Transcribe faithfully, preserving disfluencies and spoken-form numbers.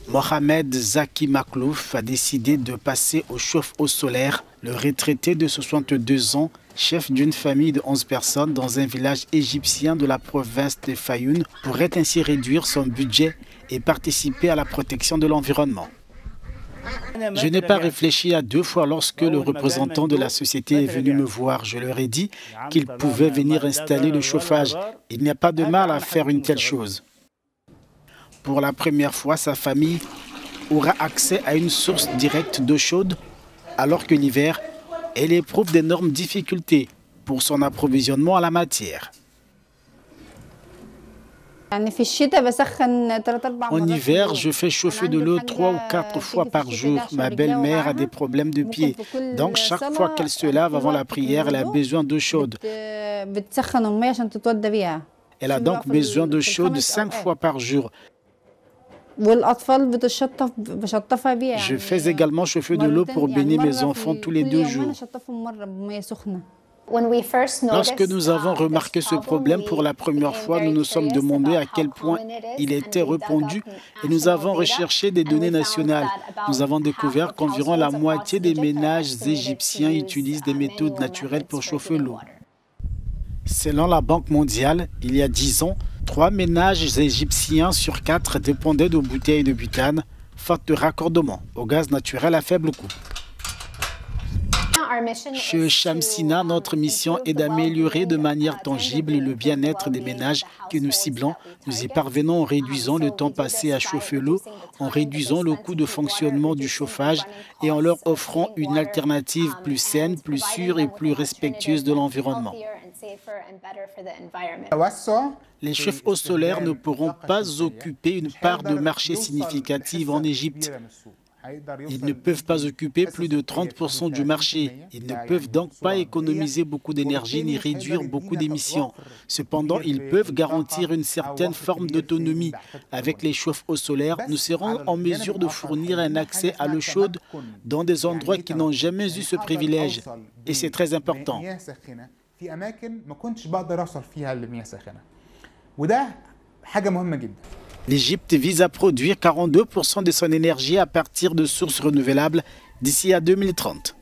Mohamed Zaki Maklouf a décidé de passer au chauffe-eau solaire. Le retraité de soixante-deux ans, chef d'une famille de onze personnes dans un village égyptien de la province de Fayoum, pourrait ainsi réduire son budget et participer à la protection de l'environnement. Je n'ai pas réfléchi à deux fois lorsque le représentant de la société est venu me voir. Je leur ai dit qu'ils pouvaient venir installer le chauffage. Il n'y a pas de mal à faire une telle chose. Pour la première fois, sa famille aura accès à une source directe d'eau chaude, alors que l'hiver, elle éprouve d'énormes difficultés pour son approvisionnement à la matière. En hiver, je fais chauffer de l'eau trois ou quatre fois par jour. Ma belle-mère a des problèmes de pied. Donc, chaque fois qu'elle se lave avant la prière, elle a besoin d'eau chaude. Elle a donc besoin d'eau chaude cinq fois par jour. Je fais également chauffer de l'eau pour baigner mes enfants tous les deux jours. Lorsque nous avons remarqué ce problème pour la première fois, nous nous sommes demandé à quel point il était répandu et nous avons recherché des données nationales. Nous avons découvert qu'environ la moitié des ménages égyptiens utilisent des méthodes naturelles pour chauffer l'eau. Selon la Banque mondiale, il y a dix ans, trois ménages égyptiens sur quatre dépendaient de bouteilles de butane, faute de raccordement au gaz naturel à faible coût. Chez Shamsina, notre mission est d'améliorer de manière tangible le bien-être des ménages que nous ciblons. Nous y parvenons en réduisant le temps passé à chauffer l'eau, en réduisant le coût de fonctionnement du chauffage et en leur offrant une alternative plus saine, plus sûre et plus respectueuse de l'environnement. Les chauffe-eau solaires ne pourront pas occuper une part de marché significative en Égypte. Ils ne peuvent pas occuper plus de trente pour cent du marché. Ils ne peuvent donc pas économiser beaucoup d'énergie ni réduire beaucoup d'émissions. Cependant, ils peuvent garantir une certaine forme d'autonomie. Avec les chauffe-eau solaires, nous serons en mesure de fournir un accès à l'eau chaude dans des endroits qui n'ont jamais eu ce privilège. Et c'est très important. L'Égypte vise à produire quarante-deux pour cent de son énergie à partir de sources renouvelables d'ici à deux mille trente.